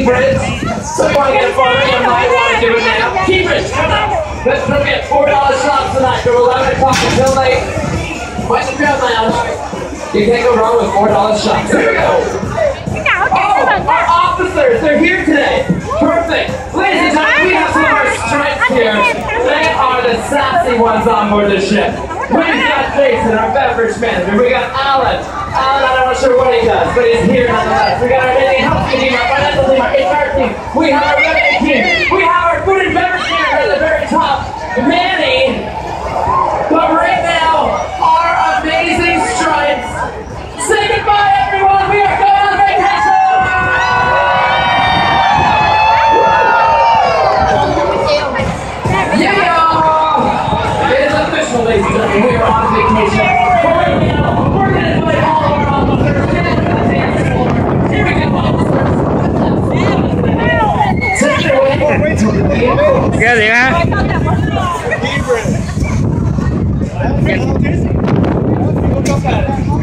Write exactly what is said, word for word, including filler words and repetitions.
Bridge. So you want to get a photo, you might want to do it now. Key Bridge, come on. Let's look at four dollar shops tonight from eleven o'clock until late. West Crowd Lounge. You can't go wrong with four dollar shops. Here we go. Oh, our officers, they're here today. Perfect. Ladies and gentlemen, we have some of our stripes here. They are the sassy ones on board the ship. We've got Jason, our beverage manager. We got Alan. Alan, I'm not sure what he does, but he's here nonetheless. We got our daily housekeeping team, our financial team, our H R team. We have our revenue team. We have our food and beverage manager at the very top, Manny. But right now, our amazing stripes. Say goodbye, everyone. We are going on vacation. Yeah, it is official, ladies and gentlemen. We are on vacation. But right now, we're going to play all of our officers in the dance floor. Here we go, officers. Take it away. Cái gì hả? Keep it.